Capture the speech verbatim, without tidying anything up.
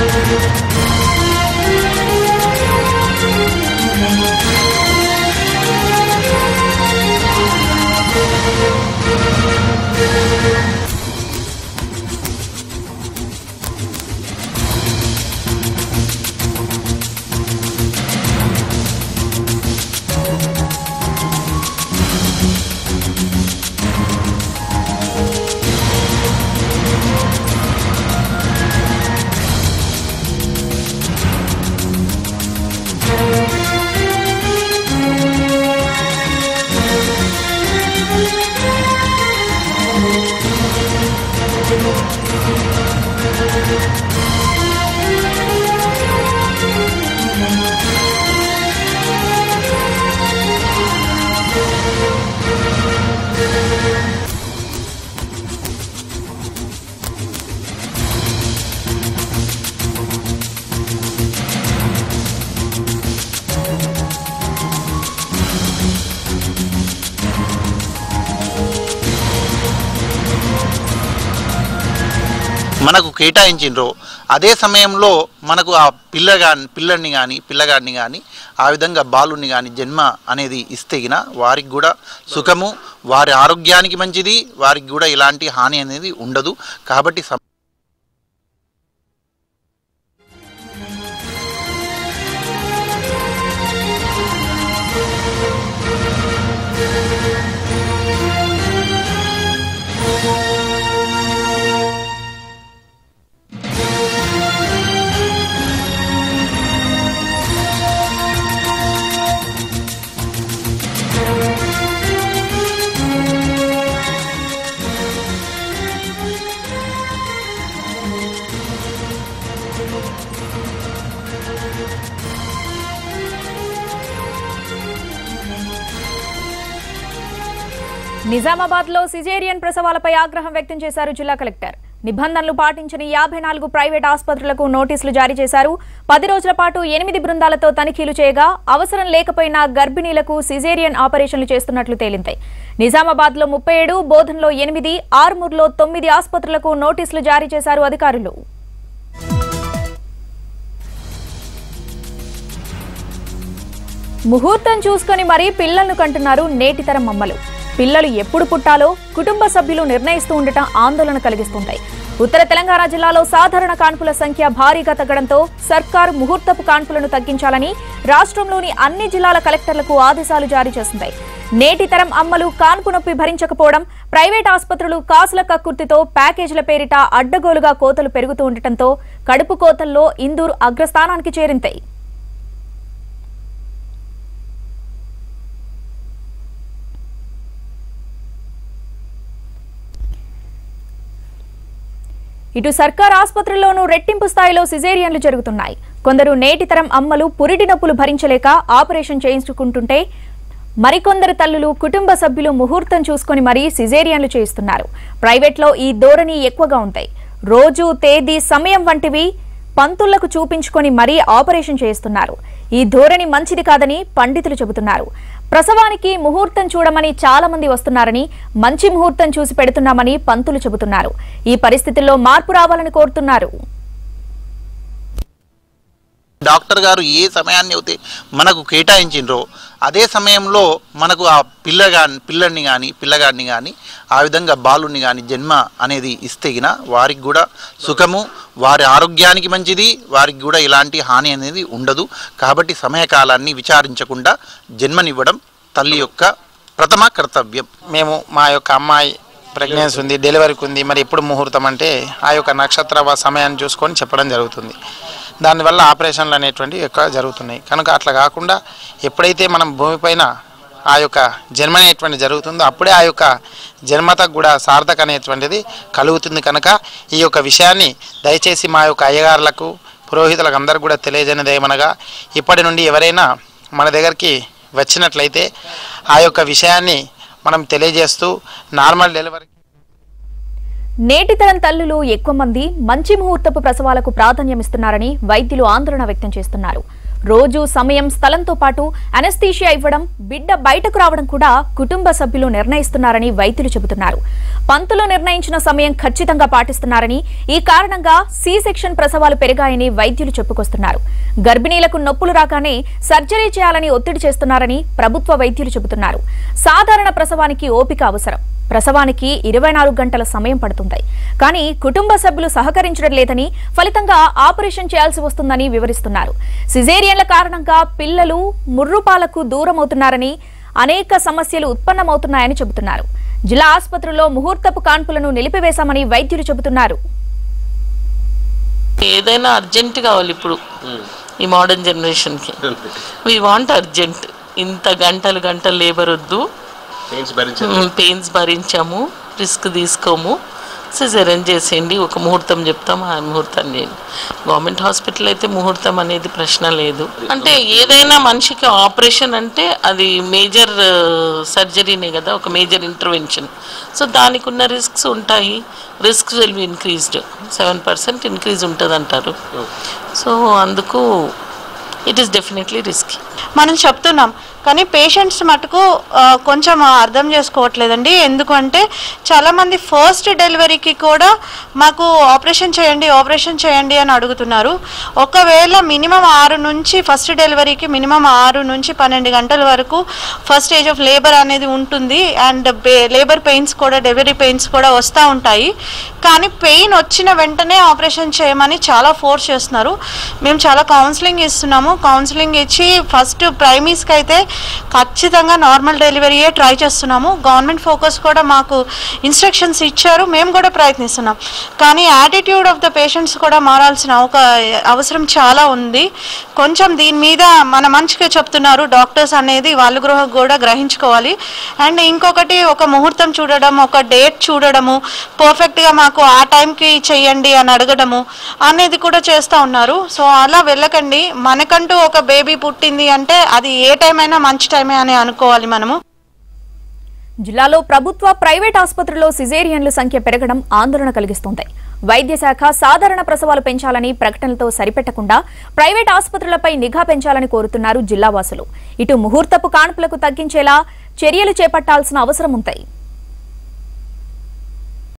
మనకు కేటాయించిండ్రో అదే సమయంలో మనకు ఆ పిల్లగా పిల్లల్ని కానీ పిల్లగాడిని కానీ ఆ విధంగా బాలుని కానీ జన్మ అనేది ఇస్తేగిన వారికి కూడా సుఖము, వారి ఆరోగ్యానికి మంచిది, వారికి కూడా ఎలాంటి హాని అనేది ఉండదు. కాబట్టి నిజామాబాద్ లో సిజేరియన్ ప్రసవాలపై ఆగ్రహం వ్యక్తం చేశారు జిల్లా కలెక్టర్. నిబంధనలు పాటించని యాభై నాలుగు ప్రైవేట్ ఆసుపత్రులకు నోటీసులు జారీ చేశారు. పది రోజుల పాటు ఎనిమిది బృందాలతో తనిఖీలు చేయగా అవసరం లేకపోయినా గర్భిణీలకు సిజేరియన్ ఆపరేషన్లు చేస్తున్నట్లు తేలింది. నిజామాబాద్ లో ముప్పై ఏడు, బోధన్లో ఎనిమిది, ఆర్మూర్లో తొమ్మిది ఆసుపత్రులకు నోటీసులు జారీ చేశారు అధికారులు. ముహూర్తం చూసుకుని మరీ పిల్లలను కంటున్నారు నేటి తరం అమ్మలు. పిల్లలు ఎప్పుడు పుట్టాలో కుటుంబ సభ్యులు నిర్ణయిస్తూ ఉండటం ఆందోళన కలిగిస్తుంటాయి. ఉత్తర తెలంగాణ జిల్లాలో సాధారణ కాన్పుల సంఖ్య భారీగా తగ్గడంతో సర్కారు ముహూర్తపు కాన్పులను తగ్గించాలని రాష్ట్రంలోని అన్ని జిల్లాల కలెక్టర్లకు ఆదేశాలు జారీ చేసింది. నేటి తరం అమ్మలు కాన్పు నొప్పి భరించకపోవడం, ప్రైవేట్ ఆసుపత్రులు కాసుల కక్కుర్తితో ప్యాకేజీల పేరిట అడ్డగోలుగా కోతలు పెరుగుతూ ఉండటంతో కడుపు కోతల్లో ఇందూరు అగ్రస్థానానికి చేరింది. ఇటు సర్కార్ ఆసుపత్రుల్లోనూ రెట్టింపు స్థాయిలో సిజేరియన్లు జరుగుతున్నాయి. కొందరు నేటి తరం అమ్మలు పురిటి నొప్పులు భరించలేక ఆపరేషన్ చేయించుకుంటుంటే మరికొందరు తల్లులు కుటుంబ సభ్యులు ముహూర్తం చూసుకుని మరీ సిజేరియన్లు చేయిస్తున్నారు. ప్రైవేట్లో ఈ ధోరణి ఎక్కువగా ఉంటాయి. రోజు, తేదీ, సమయం వంటివి పంతులకు చూపించుకొని మరీ ఆపరేషన్ చేయిస్తున్నారు. ఈ ధోరణి మంచిది కాదని పండితులు చెబుతున్నారు. ప్రసవానికి ముహూర్తం చూడమని చాలా మంది వస్తున్నారని, మంచి ముహూర్తం చూసి పెడుతున్నామని పంతులు చెబుతున్నారు. ఈ పరిస్థితుల్లో మార్పు రావాలని కోరుతున్నారు. డాక్టర్ గారు ఏ సమయాన్ని అయితే మనకు కేటాయించిండ్రో అదే సమయంలో మనకు ఆ పిల్లగా పిల్లల్ని కానీ పిల్లగాడిని కానీ ఆ విధంగా బాలుని కానీ జన్మ అనేది ఇస్తేగిన వారికి కూడా సుఖము, వారి ఆరోగ్యానికి మంచిది, వారికి కూడా ఎలాంటి హాని అనేది ఉండదు. కాబట్టి సమయకాలాన్ని విచారించకుండా జన్మనివ్వడం తల్లి యొక్క ప్రథమ కర్తవ్యం. మేము మా యొక్క అమ్మాయి ప్రెగ్నెన్సీ ఉంది, డెలివరీకి ఉంది, మరి ఎప్పుడు ముహూర్తం అంటే ఆ యొక్క నక్షత్ర సమయాన్ని చూసుకొని చెప్పడం జరుగుతుంది. దానివల్ల ఆపరేషన్లు అనేటువంటివి ఎక్కువ జరుగుతున్నాయి. కనుక అట్లా కాకుండా ఎప్పుడైతే మనం భూమిపైన ఆ యొక్క జన్మ అనేటువంటి జరుగుతుందో అప్పుడే ఆ యొక్క జన్మతకు కూడా సార్థక అనేటువంటిది కలుగుతుంది. కనుక ఈ యొక్క విషయాన్ని దయచేసి మా యొక్క అయ్యగారులకు, పురోహితులకు అందరికీ కూడా తెలియజేయనిది ఏమనగా, ఇప్పటి నుండి ఎవరైనా మన దగ్గరికి వచ్చినట్లయితే ఆ యొక్క విషయాన్ని మనం తెలియజేస్తూ నార్మల్ డెలివరీ. నేటి తరం తల్లులు ఎక్కువ మంది మంచి ముహూర్తపు ప్రసవాలకు ప్రాధాన్యమిస్తున్నారని వైద్యులు ఆందోళన వ్యక్తం చేస్తున్నారు. రోజు సమయం స్థలంతో పాటు అనస్థీషియా ఇవ్వడం, బిడ్డ బయటకు రావడం కూడా కుటుంబ సభ్యులు నిర్ణయిస్తున్నారని వైద్యులు చెబుతున్నారు. పంతులు నిర్ణయించిన సమయం ఖచ్చితంగా పాటిస్తున్నారని, ఈ కారణంగా సి సెక్షన్ ప్రసవాలు పెరిగాయని వైద్యులు చెప్పుకొస్తున్నారు. గర్భిణీలకు నొప్పులు రాగానే సర్జరీ చేయాలని ఒత్తిడి చేస్తున్నారని ప్రభుత్వ వైద్యులు చెబుతున్నారు. సాధారణ ప్రసవానికి ఓపిక అవసరం. ప్రసవానికి ఇరవై నాలుగు గంటల సమయం పడుతుంది. కానీ కుటుంబ సభ్యులు సహకరించడం లేదని, ఫలితంగా ఆపరేషన్ చేయాల్సి వస్తుందని వివరిస్తున్నారు. సిజేరియన్ల కారణంగా పిల్లలు ముర్రుపాలకు దూరమవుతున్నారని, అనేక సమస్యలు ఉత్పన్నమవుతున్నాయని చెబుతున్నారు. జిల్లా ఆసుపత్రిలో ముహూర్తపు కాన్పులను నిలిపివేశామని వైద్యులు చెబుతున్నారు. ఏదైనా అర్జెంట్ కావాలి ఇప్పుడు ఈ మోడర్న్ జనరేషన్కి. We want urgent. ఇంత గంటలు గంటలు లేబర్ వద్దు, పెయిన్స్ భరించాము, రిస్క్ తీసుకోము, సిజేరియన్ చేసేయండి, ఒక ముహూర్తం చెప్తాం, ఆ ముహూర్తం చేయండి. గవర్నమెంట్ హాస్పిటల్ అయితే ముహూర్తం అనేది ప్రశ్న లేదు. అంటే ఏదైనా మనిషికి ఆపరేషన్ అంటే అది మేజర్ సర్జరీనే కదా, ఒక మేజర్ ఇంటర్వెన్షన్. సో దానికి ఉన్న రిస్క్స్ ఉంటాయి. Risk will be increased, seven percent increase ఉంటుంది అంటారు. సో అందుకు ఇట్ ఈస్ డెఫినెట్లీ రిస్కీ. మనం చెప్తున్నాం కానీ పేషెంట్స్ మటుకు కొంచెం అర్థం చేసుకోవట్లేదండి. ఎందుకంటే చాలామంది ఫస్ట్ డెలివరీకి కూడా మాకు ఆపరేషన్ చేయండి ఆపరేషన్ చేయండి అని అడుగుతున్నారు. ఒకవేళ మినిమం ఆరు నుంచి ఫస్ట్ డెలివరీకి మినిమం ఆరు నుంచి పన్నెండు గంటల వరకు ఫస్ట్ స్టేజ్ ఆఫ్ లేబర్ అనేది ఉంటుంది. అండ్ లేబర్ పెయిన్స్ కూడా డెలివరీ పెయిన్స్ కూడా వస్తూ ఉంటాయి. కానీ పెయిన్ వచ్చిన వెంటనే ఆపరేషన్ చేయమని చాలా ఫోర్స్ చేస్తున్నారు. మేము చాలా కౌన్సిలింగ్ ఇస్తున్నాము. కౌన్సిలింగ్ ఇచ్చి ఫస్ట్ ప్రైమరీస్కి అయితే ఖచ్చితంగా నార్మల్ డెలివరీయే ట్రై చేస్తున్నాము. గవర్నమెంట్ ఫోకస్ కూడా మాకు ఇన్స్ట్రక్షన్స్ ఇచ్చారు, మేము కూడా ప్రయత్నిస్తున్నాం. కానీ యాటిట్యూడ్ ఆఫ్ ద పేషెంట్స్ కూడా మారాల్సిన ఒక అవసరం చాలా ఉంది. కొంచెం దీని మీద మన మంచిగా చెప్తున్నారు డాక్టర్స్ అనేది వాళ్ళు గృహ కూడా గ్రహించుకోవాలి. అండ్ ఇంకొకటి, ఒక ముహూర్తం చూడడం, ఒక డేట్ చూడడము, పర్ఫెక్ట్గా మాకు ఆ టైంకి చెయ్యండి అని అడగడము అనేది కూడా చేస్తూ ఉన్నారు. సో అలా వెళ్ళకండి. మనకంటూ ఒక బేబీ పుట్టింది అంటే అది ఏ టైం అయినా మంచి టైమే అని అనుకోవాలి మనము. జిల్లాలో ప్రభుత్వ, ప్రైవేట్ ఆసుపత్రుల్లో సిజేరియన్ల సంఖ్య పెరగడం ఆందోళన కలిగిస్తోంది. వైద్య శాఖ సాధారణ ప్రసవాలు పెంచాలని ప్రకటనలతో సరిపెట్టకుండా ప్రైవేట్ ఆసుపత్రులపై నిఘా పెంచాలని కోరుతున్నారు జిల్లావాసులు. ఇటు ముహూర్తపు కాన్పులకు తగ్గించేలా చర్యలు చేపట్టాల్సిన అవసరం ఉంది.